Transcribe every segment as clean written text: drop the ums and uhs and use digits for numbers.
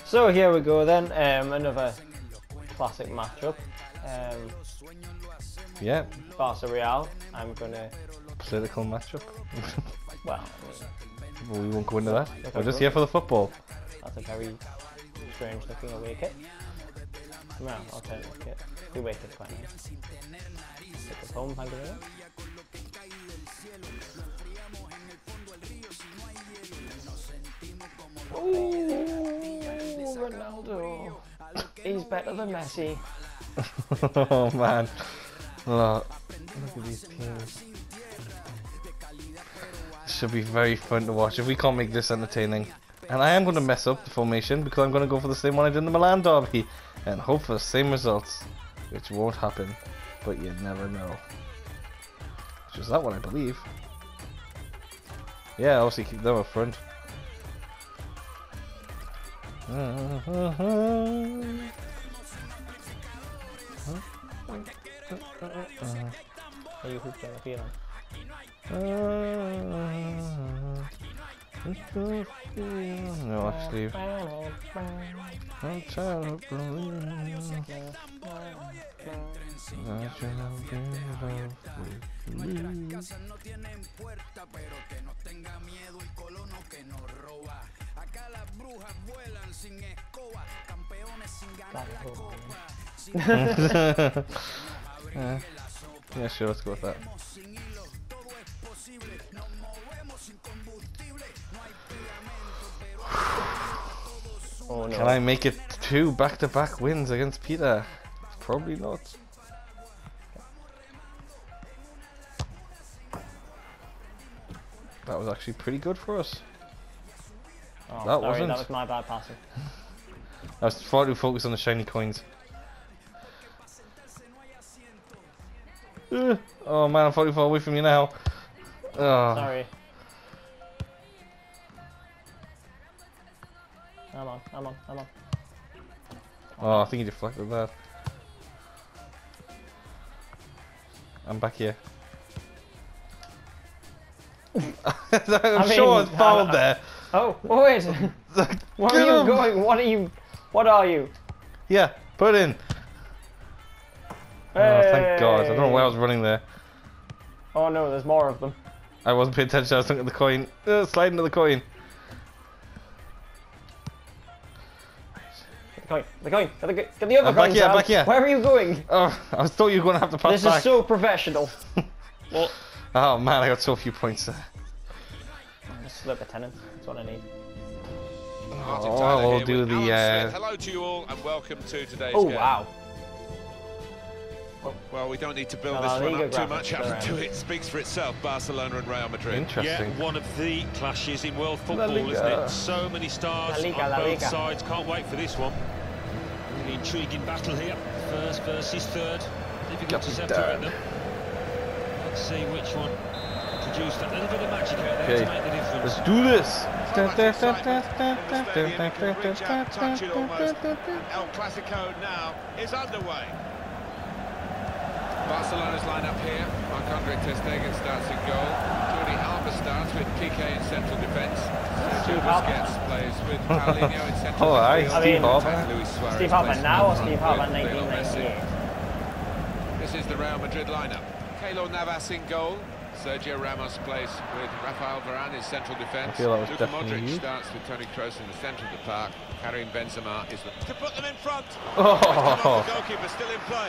So here we go then, another classic matchup. Yeah. Barca Real. I'm gonna. Political matchup. Well, Well, we won't go into that. Look We're at just that. here for the football. That's a very strange looking away kit. Well, alternative kit. The away kit's quite nice. Take us home, thank you very much. Ooh, Ronaldo. He's better than Messi. Oh man. Look at these teams. This should be very fun to watch if we can't make this entertaining. And I am going to mess up the formation because I'm going to go for the same one I did in the Milan derby and hope for the same results, which won't happen, but you never know. Which is that one, I believe. Yeah, obviously keep them up front. Are you hooked on the feeling? No, actually. I'm trying to believe. Yeah, sure, let's go with that. Oh no. Can I make it 2 back-to-back wins against Peter? Probably not. That was actually pretty good for us. Oh, That sorry, wasn't. that was my bad passing. I was far too focused on the shiny coins. Oh man, I'm far too far away from you now. Oh. Sorry. I'm on. Oh, I think you deflected that. I'm back here. I'm sure it's fouled there. Oh, wait! Where are you going? What are you? Yeah, put in. Oh, thank God. I don't know why I was running there. Oh no, there's more of them. I wasn't paying attention, I was looking at the coin. Slide into the coin. The coin. Get the other I'm coin, back here, Sam. back here. Where are you going? Oh, I thought you were going to have to pass This back. is so professional. Well, Oh man, I got so few points there. just slip a tenant. That's what I need. Oh, we'll do the... Hello to you all and welcome to today's Oh, game. wow. Well, we don't need to build No, this La one Liga up too much. graphics Up to it speaks for itself. Barcelona and Real Madrid. Interesting. Yeah, one of the clashes in world La football, Liga. isn't it? So many stars La on both Liga. sides. Can't wait for this one. Really intriguing battle here. First versus third. Difficult to separate them. Let's see which one produced a little bit of magic out there to make the difference. Let's do this. El Classico now is underway. Barcelona's line-up here. Marc-Andre ter Stegen starts in goal. Jordi Alba starts with Piqué in central defence. Sergio Busquets plays with Paulinho in central midfield. Steve Harper. And Luis Suarez Steve Harper plays now or in front Steve Harper with Lionel 1998? Messi. This is the Real Madrid line-up. Keylor Navas in goal. Sergio Ramos plays with Rafael Varane in central defence. I feel that was Luka definitely Modric you. starts with Toni Kroos in the centre of the park. Karim Benzema is to put them in front. Oh. The goalkeeper still in play.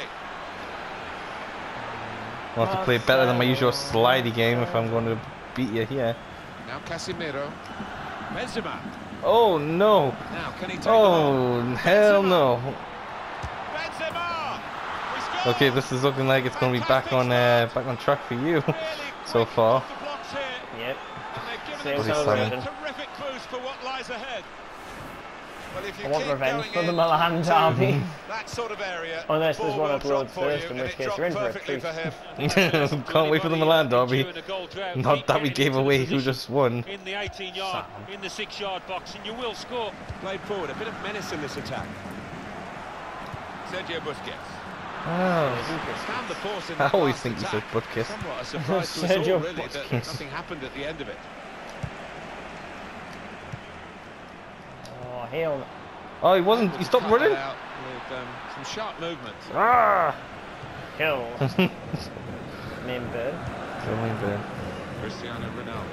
I want to play better than my usual slidey game if I'm going to beat you here. Now Casemiro. Benzema. Oh no! Now can he take them on? Oh hell no! Benzema. We score. Okay, this is looking like it's going to be back on track for you so far. Yep. Same Same celebration. terrific boost for what lies ahead. Well, if you I want keep revenge going for the in Milan derby. that sort of area, Unless the there's ball one will uploads drop for first, you, in and which it case dropped you're in for a perfectly treat. for him. Can't wait for the Milan derby. Not that we gave away who just won. In the 18-yard, in the 6-yard box, and you will score. Played forward, a bit of menace in this attack. Sergio Busquets. Oh, Found the force in I the always fast think you attack. said Butkus. Somewhat a surprise to us Sergio all, really, that Busquets. nothing happened at the end of it. Oh, hell. Oh, he wasn't. He stopped running. Out with some sharp movement. Ah! Kill. Name bird. Cristiano Ronaldo.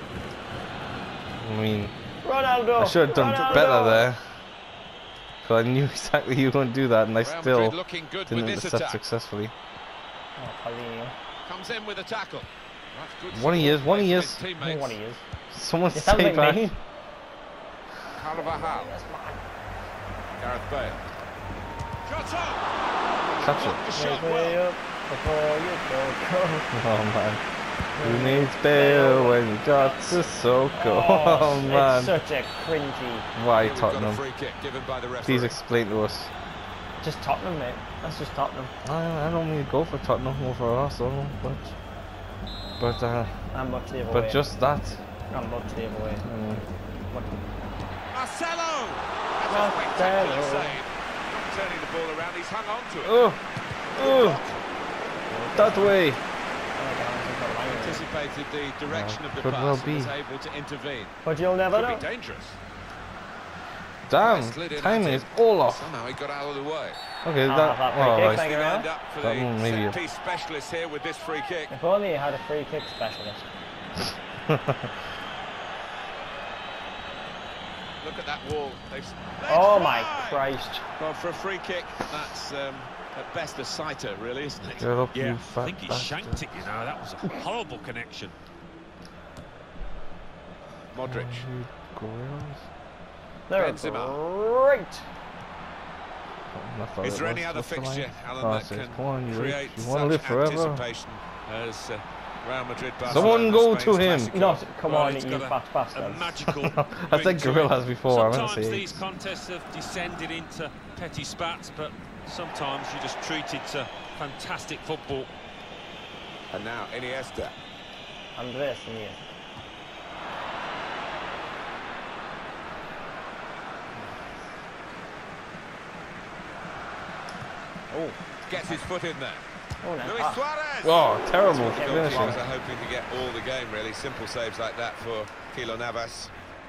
I mean, Ronaldo. I should have done Ronaldo. better there. Because I knew exactly you were going to do that, and I Real still Madrid looking good didn't with this intercept attack. successfully. Oh, Paulinho. Comes in with a tackle. That's good One he is, support one he play is. from his I don't know teammates. what he is. Someone It sounds stay like back. me. Carvajal. Gareth Bale. Shots up. Catch Blocked the shot Way well. up before you go. Oh man. Who needs Bale when you got Sissoko? Oh man. It's such a cringy. Why Here we've got a Tottenham? free kick given by the referee. Please explain to us. Just Tottenham, mate. That's just Tottenham. I don't mean to go for Tottenham over Arsenal, but I'm much the other way. but just that. I'm much the other way. What? Marcelo! That's a spectacular Marcelo. save. Not turning the ball around, he's hung on to it. Oh, oh, that way. Anticipated the direction of the could pass well and be. was able to intervene. But you'll never Could know. be dangerous. Damn, Slid in timing at is it. all off. Somehow he got out of the way. Okay, I'll that. have that free Oh, kick, right. thank you. Lined up for That the one maybe a- set-piece specialist here with this free kick. If only you had a free kick specialist. Look at that wall. Oh my Christ. Well, for a free kick, that's at best a sighter, really, isn't it? Get up, Yeah, you I fat think he bastard. shanked it, you know. That was a horrible connection. Modric. They're Benzema. great. I thought Is it there was. any other What's the fixture, line? Alan, Oh, that it says, can come on, you create want to live such forever? anticipation as Real Madrid? Someone go to him. Not, come Well, on, it's you got fat a bastard. magical I ring said to it. gorillas before, I meant to Sometimes say these apes. contests have descended into petty spats, but sometimes you just treat it to fantastic football. And now Iniesta. Andres Iniesta. Oh, Gets his foot in there. oh no. Luis Ah. Suarez. Oh, terrible The goalkeepers finishing. are hoping to get all the game, really. Simple saves like that for Keylor Navas.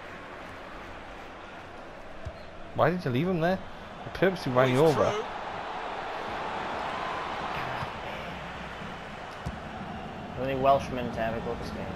Why did you leave him there? I purposely ran He's you over. through. Only Welshman to ever go to Spain.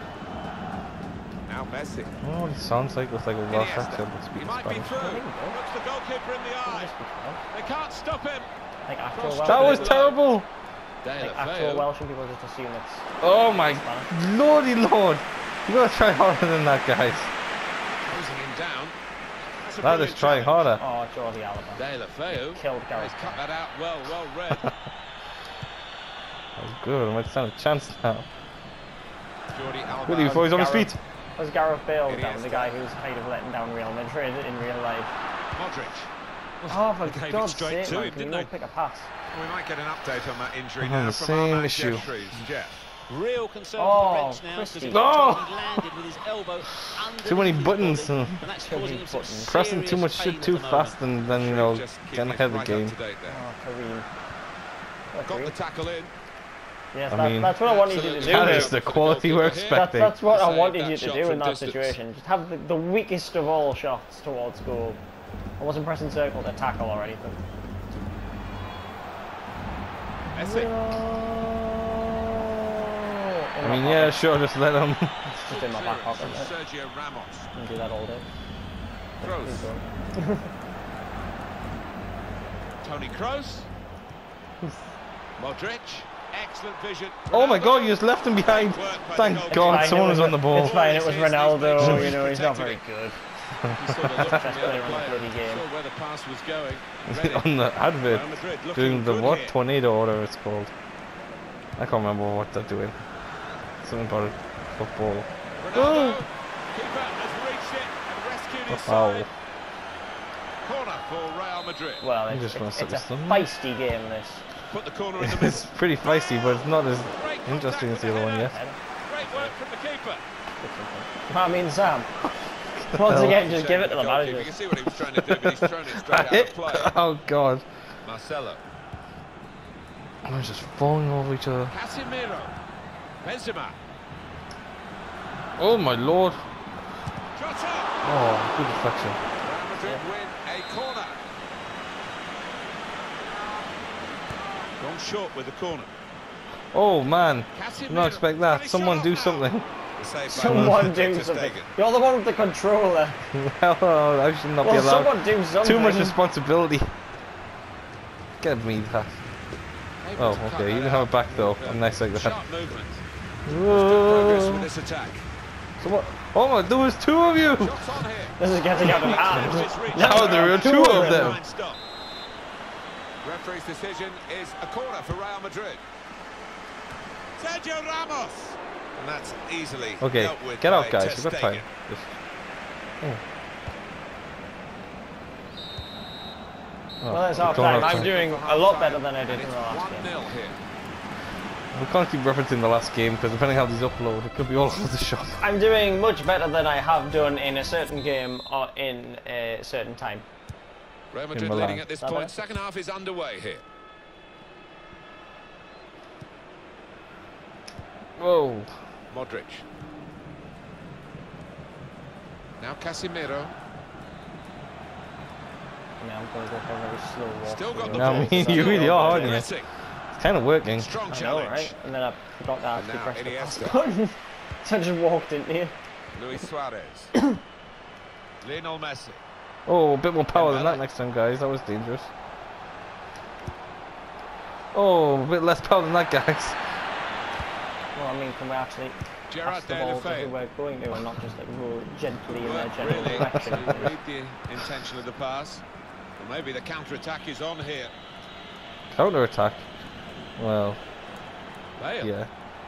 Now Messi. Oh, he sounds like with like a Welsh Iniesta. accent but He speaks might be Spanish. through. I think so. Looks the goalkeeper in the eye. They can't stop him. Like actual Cross Welsh. That was Below. terrible! Like actual Welsh people just assume it's. Oh my Spanish. lordy lord! You gotta try harder than that, guys. Closing him down. That's a That is brilliant trying challenge. harder. Oh, Jordi Alba. De La Feu. Killed Gareth He's cut Bale. that out well read. That was good. I might stand a chance now. Jordi Alba. Really, before he's on his Gareth- feet. Was Gareth Bale Iniesta. down, the guy who's kind of letting down Real Madrid in real life? Modric. Oh, for They gave it God's straight sake, to man, him, can you didn't not they? pick a pass? We might get an update on that injury Oh, now the from same our man issue. Jeffries. Jeff. Real concern Oh, on the bench now because Christie. he Oh! landed with his elbow Too many underneath his buttons. body, and that's Too many causing him some buttons. Pressing too serious much pain shit at too the moment. fast and then, you know, Just keeping getting it ahead of the right game. up to date there. Oh, Kareem. What, Got the Kareem? tackle in. Yes, I that, mean, that's what I wanted you to do. absolutely. That mate. is the quality we're expecting. That's what I Save wanted that you to shot do in from that distance. situation. Just have the weakest of all shots towards goal. I wasn't pressing circle to tackle or anything. Messi. I mean, yeah, sure, just let him. It's just in my back pocket. From mate. Sergio Ramos. I can do that all day. Kroos. Tony Kroos. Modric. Excellent vision. Oh my Ronaldo. god, you just left him behind. Great work by Thank the God Fine, someone it was on the It's ball. fine, it was Ronaldo, you know, he's not Protected very good. He saw the look from Best the player other in the player. bloody game. Saw where the pass was going. Ready. On the advert, Real Madrid looking doing the good what? here. Tornado or whatever it's called. I can't remember what they're doing. Something about football. Ronaldo. Keeper has reached it and rescued his Wow. side. Corner for Real Madrid. Well, I'm it's, just gonna it's, set it's a this down. feisty game, this. Put the corner in the middle. It's pretty feisty, but it's not as Great interesting as contact the with other one the yet. header. Great work from the keeper. I mean, Sam. Once again, just give it to the Goalkeeper. manager. You can see what he was trying to do, but he's thrown it straight out of play. Oh god. Marcelo. We're just falling over each other. Casemiro. Benzema. Oh my lord. Shot up. Oh, good deflection. Real Madrid win a corner. Gone short with the corner. Oh man, did not expect that. Someone do something. Someone do something. You're the one with the controller. Well, I should not be allowed. Someone do something. Too much responsibility. Get me that. Oh, okay. You can have it back though. A nice like that. Sharp movement. Whoa. With this attack. Someone. Oh my! There was two of you. Shots on here. This is getting out of hand. Now there are two of them. Stop. Referee's decision is a corner for Real Madrid. Sergio Ramos. And that's easily dealt with. Get out, by guys. Ter We've got time. Stegen. Just... Oh. Well, it's half time. I'm doing a lot better than I did in the last game. 1-0 here. We can't keep referencing the last game because depending how these upload, it could be all over the shop. I'm doing much better than I have done in a certain game or in a certain time. Real Madrid leading at this point. Second half is underway here. Whoa. Modric. Now Casemiro. Now I'm going to go for a very slow walk. Still got the I ball. mean, you really are, aren't you? Aggressive. It's kind of working. Strong I know, challenge. right? And then I forgot that I actually now pressed the Iniesta. pass button. So I just walked into you. Luis Suarez. Lionel Messi. Oh, a bit more power than that next time, guys. That was dangerous. Oh, a bit less power than that, guys. Well, I mean, can we actually pass the ball to who we're going to and not just like roll gently in their general Really, direction? read the intention of the pass. Well, maybe the counter-attack is on here. Counter attack. Well, Bale. yeah.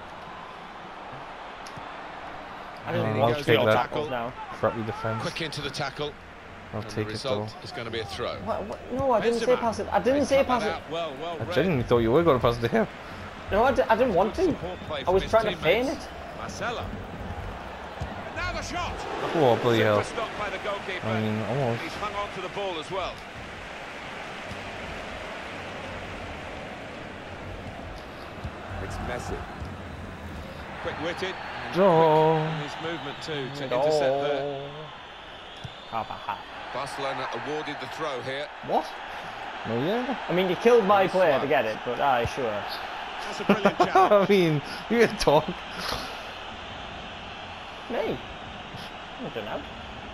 I don't think I'll he take goes for that. tackles now. Crappy defense. Quick into the tackle. I'll And take the it though. result is going to be a throw. What? No, I didn't say Benzema. pass it. I didn't say pass it. Well I read. genuinely thought you were going to pass it to him. No, I didn't want to. Support play I from was his trying to feign teammates. it. Marcelo. Now the shot. Oh, bloody hell. Super stop by the goalkeeper. I mean, almost. He's hung on to the ball as well. It's Messi. Quick-witted. Oh. His movement too to intercept there. Oh. Barcelona awarded the throw here. What? Oh yeah. I mean, you killed my player to get it, but aye, sure. That's a brilliant challenge. I mean, you can talk. Me? I don't know.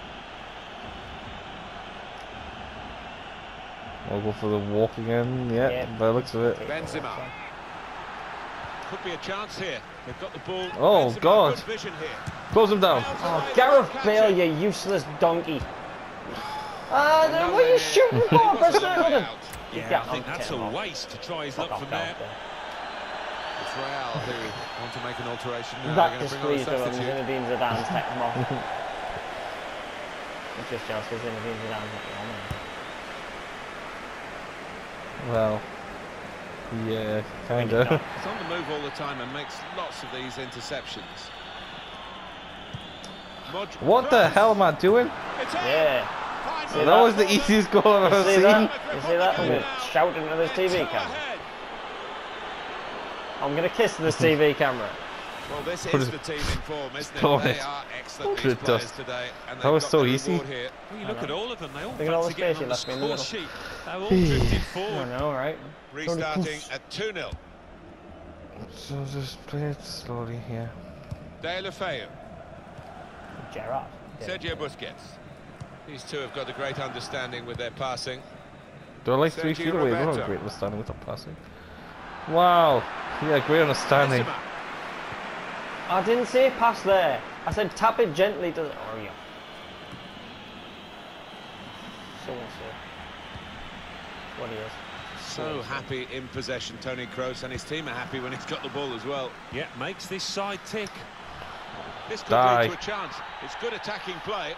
I'll go for the walk again. Yeah, Yeah. by the looks of it. Benzema. Could be a chance here. They've got the ball. Oh, Benzema, God. Good vision here. Close him down. Oh, Gareth Bale, you useless donkey. What are you shooting for? Press that button. Yeah, I think that's a waste to try his luck from there. It's Real who want to make an alteration now. That They're gonna bring on a displeased him. substitute. Zinedine Zidane's tech him off. It's just jealous because Zinedine Zidane's not on him. Well, yeah, He's kinda. not. He's on the move all the time and makes lots of these interceptions. What the hell am I doing? It's in. Yeah. Finds See it. That was the easiest goal I've ever See seen. that? You see that? I'm going to shout into this TV camera. I'm going to kiss this TV camera. Well, this Put is it- the team in form, isn't Go it? on They it. are excellent, Put these it players dust. today. And That they've was got so the easy. reward here. Well, you look at all of them, they all Look at all the fancy getting space on you the left me in the score middle. sheet. They're all drifted I forward. know, right? Restarting at 2-0. So just play it slowly here. De La Feu, Gerrard. Sergio Busquets. These two have got a great understanding with their passing. Do I like 3 Sergio feet away? We don't have Roberto. a great understanding with the passing. Wow. Yeah, great understanding. Benzema. I didn't say pass there. I said tap it gently to the... Oh, yeah. So-and-so. What he is. So happy in possession, Toni Kroos, and his team are happy when he's got the ball as well. Yeah, makes this side tick. This could Die. lead to a chance. It's good attacking play.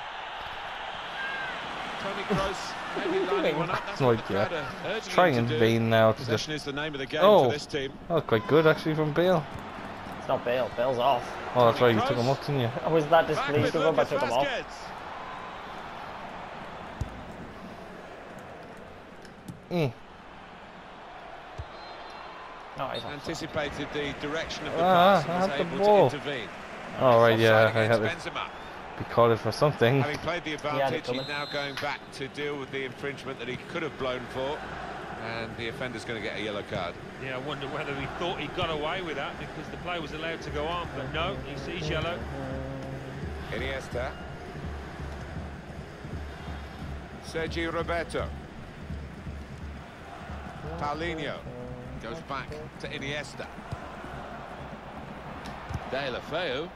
Toni Kroos maybe lining one up. That's No what the idea. crowd are urging Trying him in to do. vain now to just... Possession is the name of the game Oh. for this team. That was quite good actually from Bale. It's not Bale. Bale's off. Oh, that's Toni right, you took Kroos. him up, didn't you? I was that Back with displeased with him, I Lucas took him off. Vazquez. No, he's not. Anticipated the direction of the Ah, pass I and was had the able ball. to intervene. Oh, right, yeah, Offside I had against it. Benzema. be called for something. Having played the had it advantage, coming. he's now going back to deal with the infringement that he could have blown for. And the offender's going to get a yellow card. Yeah, I wonder whether he thought he got away with that because the play was allowed to go on, but no, he sees yellow. Iniesta. Sergio Roberto. Paulinho goes back to Iniesta. De La Feu.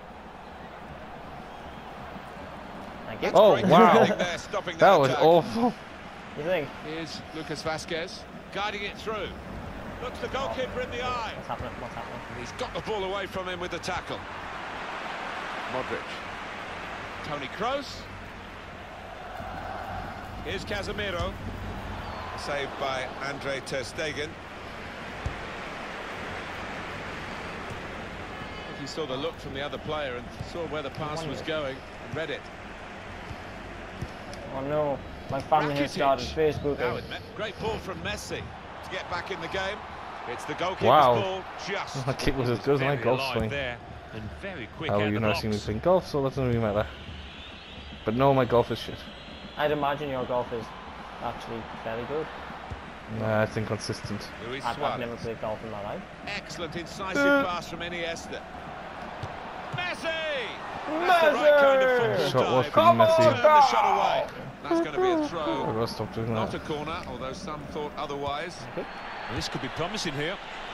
Thank you. Oh, Great wow. defending there, stopping That was attack. awful. You think? Here's Lucas Vazquez. Guiding it through. Looks the goalkeeper in the eye. What's happening? What's happening? He's got the ball away from him with the tackle. Modric. Toni Kroos. Here's Casemiro. Saved by Andre ter Stegen. I think he saw the look from the other player and saw where the pass was going and read it. Oh no, my family has started Facebooking. Now great ball from Messi to get back in the game. It's the goalkeeper's Wow. ball just. My kick was as good as my Very golf alive swing. there and very quick Oh, out you've the never box. seen me playing golf, so that doesn't really matter. But no, my golf is shit. I'd imagine your golf is actually fairly good. Nah, it's inconsistent. Luis I've Suarez. never played golf in my life. Excellent incisive pass from Iniesta. Messi! That's the right kind of football Shot was dive. from Messi. Turn the shot away. That's going to be a I've throw. got to stop doing Not a that. corner, although some thought otherwise. Well, this could be promising here.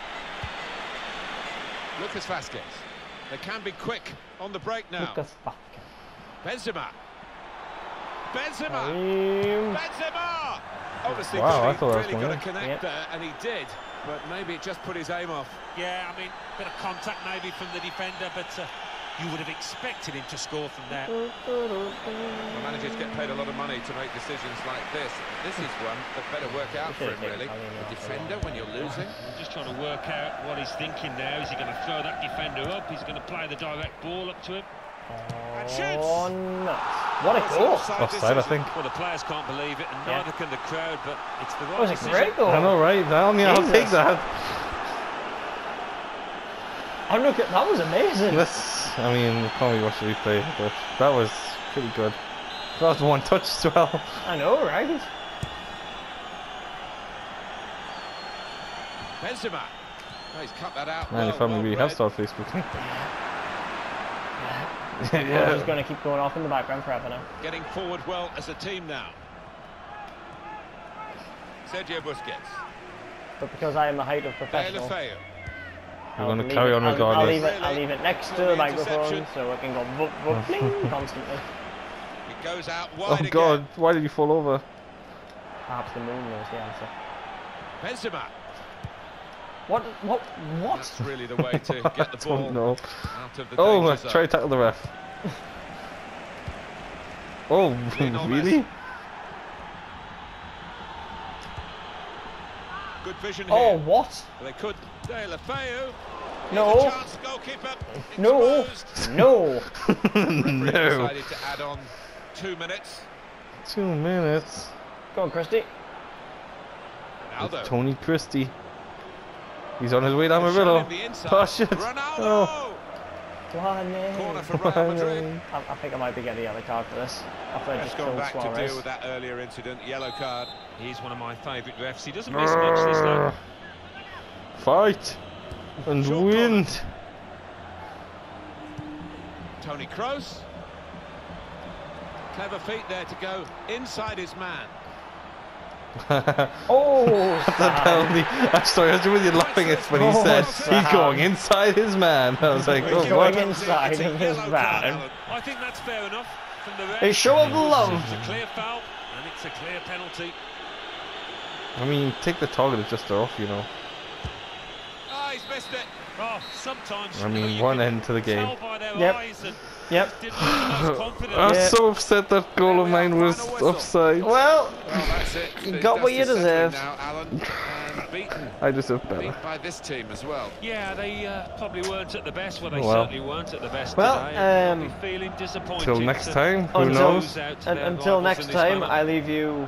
Lucas Vazquez. They can be quick on the break now. Lucas Benzema. Benzema! Vazquez. Benzema! Obviously, Wow, I really, thought that was really going got in. to connect Yep. there, and he did. But maybe it just put his aim off. Yeah, I mean, bit of contact maybe from the defender, but you would have expected him to score from there. Well, managers get paid a lot of money to make decisions like this. This is one that better work out for him, really. A defender when you're losing. I'm just trying to work out what he's thinking now. Is he going to throw that defender up? He's going to play the direct ball up to him? And shoots! Oh, nuts. What a goal. Offside, I think. Well, the players can't believe it, and Yeah. neither can the crowd, but it's the right That was a decision. great goal. I know, right? I mean, I'll Jesus. take that. Oh, look, that was amazing. I mean, we'll probably watch the replay, but that was pretty good. That was one touch as well. I know, right? Benzema. Oh, he's cut that out. Man, your family really have started Facebooking. Yeah. He's going to keep going off in the background forever now. Getting forward well as a team now. Sergio Busquets. But because I am the height of De professional, La Feu. We're going to leave carry it- on I'll regardless. leave it next to the microphone so it can go boop, boop, bling constantly. It goes out Oh wide god, again. why did you fall over? Perhaps the moon knows the answer. Benzema. What? That's really the way to get the I ball don't know. out of the Oh, danger zone. try to tackle the ref. Oh, Lionel really? Messi. Good vision here. Oh, what? They could. De La Feu. No. Here's a chance, goalkeeper. No. Exposed. No. Referee No. decided to add on 2 minutes. 2 minutes. Go on, Christy. Ronaldo. Tony Christie. He's on his way down the Shown middle. him the inside. Oh shit. Ronaldo. Oh. Corner for Real Madrid. I think I might be getting a yellow card for this. After I Ref's just gone killed back to Suarez. deal with that earlier incident. Yellow card. He's one of my favourite refs. He doesn't miss much this lad. Fight and Short win. Toni Kroos. Clever feet there to go inside his man. Oh, The penalty. I'm sorry, I was with you laughing at when he Oh, said sad. he's going inside his man. I was like, He's oh, going what? inside It's a of his yellow man. card, Alan. I think that's fair enough from the ref. a show of love. It's a clear foul, and it's a clear penalty. I mean, take the target is just off, you know. Oh, he's missed it. Oh, sometimes. I mean, you one can end to the game. tell by their Yep. eyes and Yep. didn't look the most confident. I'm Yeah. so upset that goal of mine was Final whistle. offside. Well, Well, that's it. You The got what dust you is settling deserved. now, Alan, and beaten. I deserve better. Beat by this team as well. Yeah, they probably weren't at the best. Well, they Well. certainly weren't at the best Well, today. and they'll be feeling disappointed. Till next time, who Until- knows? until next time, I leave you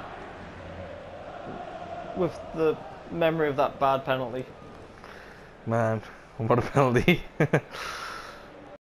with the memory of that bad penalty. Man, what a penalty.